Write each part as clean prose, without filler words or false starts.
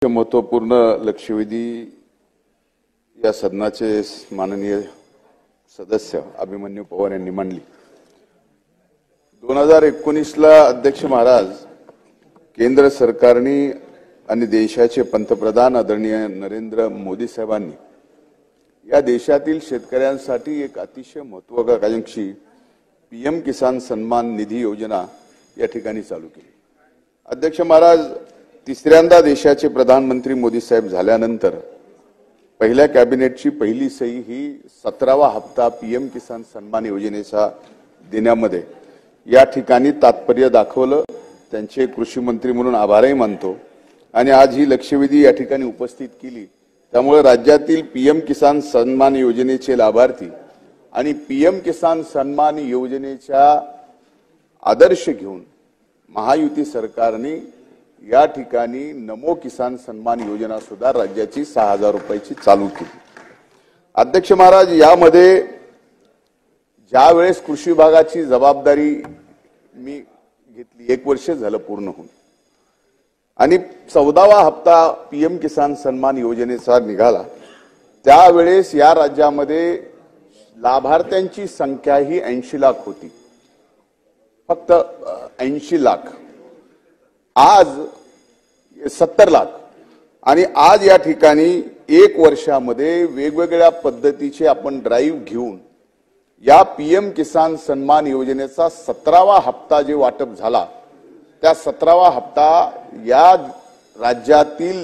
अतिशय महत्वपूर्ण लक्षवेधी या सदनाचे माननीय सदस्य अभिमन्यू पवार यांनी मांडली। 2019ला अध्यक्ष महाराज केंद्र सरकारने आणि देशाचे पंतप्रधान आदरणीय नरेंद्र मोदी साहेबांनी या देशातील शेतकऱ्यांसाठी एक अतिशय महत्त्वाकांक्षी पीएम किसान सन्मान निधी योजना या ठिकाणी चालू केली। अध्यक्ष महाराज तिसऱ्यांदा देशाचे प्रधानमंत्री मोदी साहेब झाल्यानंतर पहिल्या कॅबिनेटची पहिली सही ही 17वा हप्ता पीएम किसान सन्मान योजनेचा देण्यामध्ये या ठिकाणी तात्पर्य दाखवलं। त्यांचे कृषी मंत्री म्हणून आभारही मानतो आणि आज ही लक्षवेधी या ठिकाणी उपस्थित केली। त्यामुळे राज्यातील पीएम किसान सन्मान योजनेचे लाभार्थी आणि पीएम किसान सन्मान योजनेचा आदर्श घेऊन महायुती सरकारने या ठिकाणी नमो किसान सन्मान योजना सुद्धा राज्याची 6000 रुपयाची चालू केली। अध्यक्ष महाराज यामध्ये ज्या वेळेस कृषी विभागाची जबाबदारी मी घेतली 1 वर्ष झालं पूर्ण होऊन आणि 14वा हप्ता पीएम किसान सन्मान योजनेचा निघाला त्यावेळेस या राज्यामध्ये लाभार्थ्यांची संख्या ही 80 लाख होती, फक्त 80 लाख। आज 70 लाख आणि आज या ठिकाणी 1 वर्षामध्ये वेगवेगळ्या पद्धतीचे आपण ड्राईव्ह घेऊन या पीएम किसान सन्मान योजनेचा 17वा हप्ता जे वाटप झाला त्या 17वा हप्ता या राज्यातील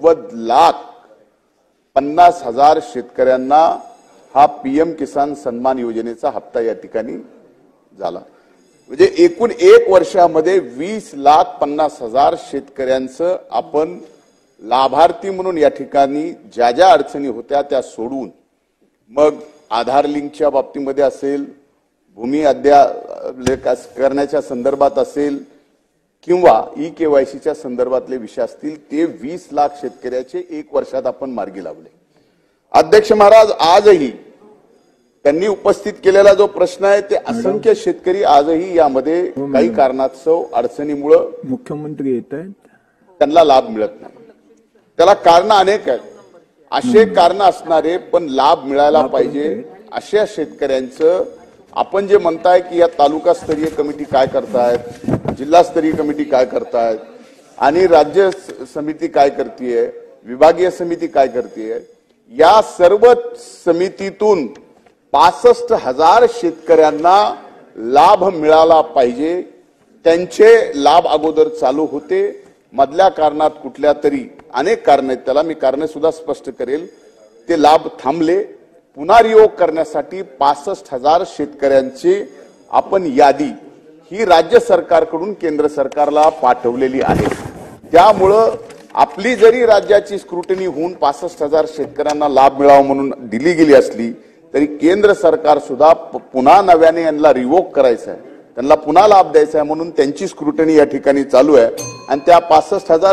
90,50,000 शेतकऱ्यांना हा पीएम किसान सन्मान योजनेचा हप्ता या ठिकाणी झाला। म्हणजे एकूण 1 वर्षामध्ये 20,50,000 शेतकऱ्यांचं आपण लाभार्थी म्हणून या ठिकाणी ज्या ज्या अडचणी होत्या त्या सोडून मग आधार लिंकच्या बाबतीमध्ये असेल, भूमी अद्ययावत करण्याच्या संदर्भात असेल किंवा ई-केवायसीच्या संदर्भातले विषय असतील ते 20 लाख शेतकऱ्याचे 1 वर्षात आपण मार्गी लावले। अध्यक्ष महाराज आजही त्यांनी उपस्थित केलेला जो प्रश्न आहे ते असंख्य शेतकरी आजही यामध्ये काही कारणास्तव अडचणीमुळे मुख्यमंत्री येत आहेत त्यांना लाभ मिळत नाही। त्याला कारण अनेक आहेत, असे कारण असणारे पण लाभ मिळायला पाहिजे अशा शेतकऱ्यांचं आपण जे म्हणताय की या तालुकास्तरीय कमिटी काय करतायत, जिल्हास्तरीय कमिटी काय करतायत आणि राज्य समिती काय करतेय, विभागीय समिती काय करतेय, या सर्व समितीतून 65,000 शेतकऱ्यांना लाभ मिळाला पाहिजे। त्यांचे लाभ अगोदर चालू होते, मधल्या कारणात कुठल्या तरी अनेक कारण आहेत, त्याला मी कारण सुद्धा स्पष्ट करेल, ते लाभ थांबले। पुनर्योग करण्यासाठी 65,000 शेतकऱ्यांची आपण यादी ही राज्य सरकारकडून केंद्र सरकारला पाठवलेली आहे। त्यामुळं आपली जरी राज्याची स्क्रुटनी होऊन 65,000 शेतकऱ्यांना लाभ मिळावा म्हणून दिली गेली असली तरी केंद्र सरकार सुद्धा पुन्हा नव्याने यांना रिवोक करायचं आहे, त्यांना पुन्हा लाभ द्यायचा आहे म्हणून त्यांची स्क्रुटनी या ठिकाणी चालू आहे आणि त्या 65,000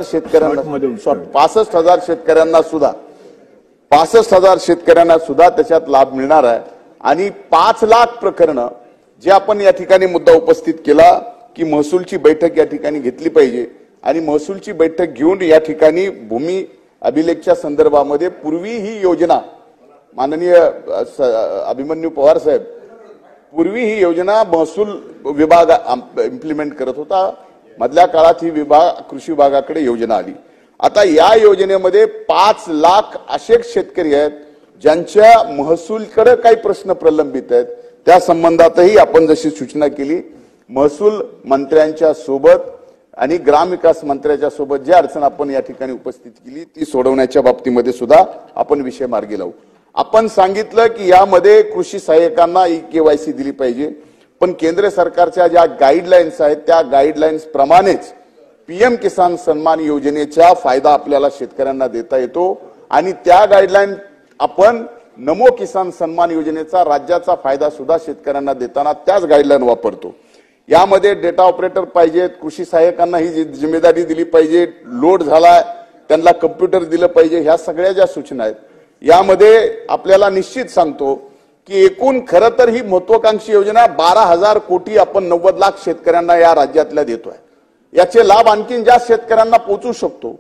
शेतकऱ्यांना सुद्धा त्याच्यात लाभ मिळणार आहे। आणि 5 लाख प्रकरण जे आपण या ठिकाणी मुद्दा उपस्थित केला की महसूलची बैठक या ठिकाणी घेतली पाहिजे आणि महसूलची बैठक घेऊन या ठिकाणी भूमी अभिलेखच्या संदर्भामध्ये पूर्वी ही योजना माननीय अभिमन्यू पवार साहेब पूर्वी ही योजना महसूल विभाग इम्प्लिमेंट करत होता, मधल्या काळात ही कृषी विभागाकडे योजना आली। आता या योजनेमध्ये 5 लाख असे शेतकरी आहेत ज्यांच्या महसूलकडे काही प्रश्न प्रलंबित आहेत, त्या संबंधातही आपण जशी सूचना केली महसूल मंत्र्यांच्या सोबत आणि ग्रामविकास मंत्र्याच्या सोबत जी अडचण आपण या ठिकाणी उपस्थित केली ती सोडवण्याच्या बाबतीमध्ये सुद्धा आपण विषय मार्गी लावू। आपण सांगितलं की यामध्ये कृषी सहाय्यकांना ई-केवायसी दिली पाहिजे, पण केंद्र सरकारच्या ज्या गाईडलाईन्स आहेत त्या गाईडलाईन्स प्रमाणेच पीएम किसान सन्मान योजनेचा फायदा आपल्याला शेतकऱ्यांना देता येतो आणि त्या गाईडलाईन आपण नमो किसान सन्मान योजनेचा राज्याचा फायदा सुद्धा शेतकऱ्यांना देताना त्याच गाईडलाईन वापरतो। यामध्ये डेटा ऑपरेटर पाहिजेत, कृषी सहाय्यकांना ही जिम्मेदारी दिली पाहिजे, लोड झालाय त्यांना कम्प्युटर दिलं पाहिजे, ह्या सगळ्या ज्या सूचना आहेत यामध्ये आपल्याला निश्चित सांगतो की एकूण खरं तर ही महत्वाकांक्षी योजना 12,000 कोटी आपण 90 लाख शेतकऱ्यांना या राज्यातल्या देतोय। याचे लाभ आणखीन जास्त शेतकऱ्यांना पोहोचू शकतो,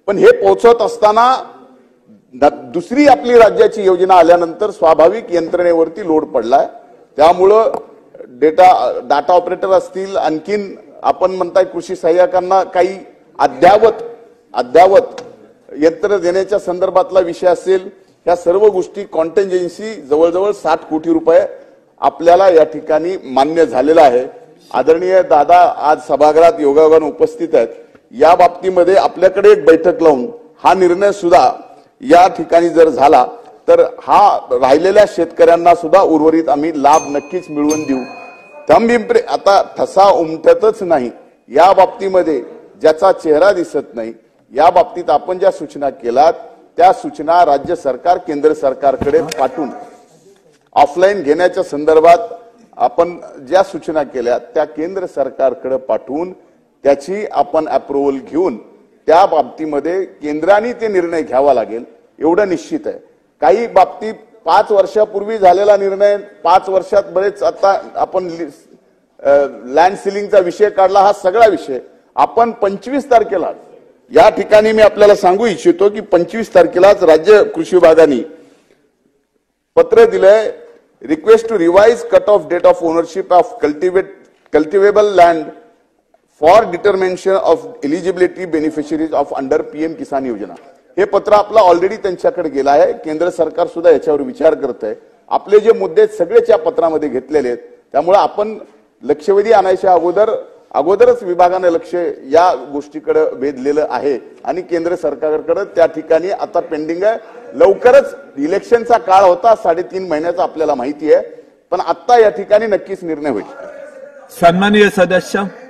पण हे पोहोचत असताना दुसरी आपली राज्याची योजना आल्यानंतर स्वाभाविक यंत्रणेवरती लोड पडलाय. त्यामुळं डाटा ऑपरेटर असतील, आणखीन आपण म्हणताय कृषी सहाय्यकांना काही अद्यावत यंत्र देण्याच्या संदर्भातला विषय असेल, या सर्व गोष्टी कॉन्टिंजन्सी जवळजवळ 60 कोटी रुपये आपल्याला या ठिकाणी मान्य झालेला आहे. आदरणीय दादा आज सभागृहात योगायोगाने उपस्थित आहेत. या बाबतीमध्ये आपल्याकडे एक बैठक लावून हा निर्णय सुद्धा या ठिकाणी जर झाला तर हा राहिलेल्या शेतकऱ्यांना सुद्धा उर्वरित आम्ही लाभ नक्कीच मिळवून देऊ. थंबिंपरे आता ठसा उमटतच नाही या बाबतीमध्ये, ज्याचा चेहरा दिसत नाही, या बाबतीत आपण ज्या सूचना केल्यात त्या सूचना राज्य सरकार केंद्र सरकारकडे पाठवून ऑफलाईन घेण्याच्या संदर्भात आपण ज्या सूचना केल्या त्या केंद्र सरकारकडे पाठवून त्याची आपण अप्रूव्हल घेऊन त्या बाबतीमध्ये केंद्राने ते निर्णय घ्यावा लागेल एवढं निश्चित आहे. काही बाबतीत 5 वर्षापूर्वी झालेला निर्णय 5 वर्षात बरेच, आता आपण लँड सिलिंगचा विषय काढला, हा सगळा विषय आपण 25 तारखेला या ठिकाणी मी आपल्याला सांगू इच्छितो की 25 तारखेलाच राज्य कृषी विभागाने पत्र दिलंय. Request to revise cut off date of ownership of cultivable land for determination of eligibility beneficiaries of under PM Kisan योजना. हे पत्र आपलं ऑलरेडी त्यांच्याकडे गेलं आहे. केंद्र सरकार सुद्धा याच्यावर विचार करत आहे. आपले जे मुद्दे सगळेच या पत्रामध्ये घेतलेले आहेत. त्यामुळे आपण लक्षवेधी आणायच्या अगोदरच विभागाने लक्ष या गोष्टीकडे वेधलेलं आहे आणि केंद्र सरकारकडे त्या ठिकाणी आता पेंडिंग आहे. लवकरच इलेक्शनचा काळ होता, 3.5 महिन्याचा आपल्याला माहिती आहे, पण आता या ठिकाणी नक्कीच निर्णय होईल. सन्माननीय सदस्य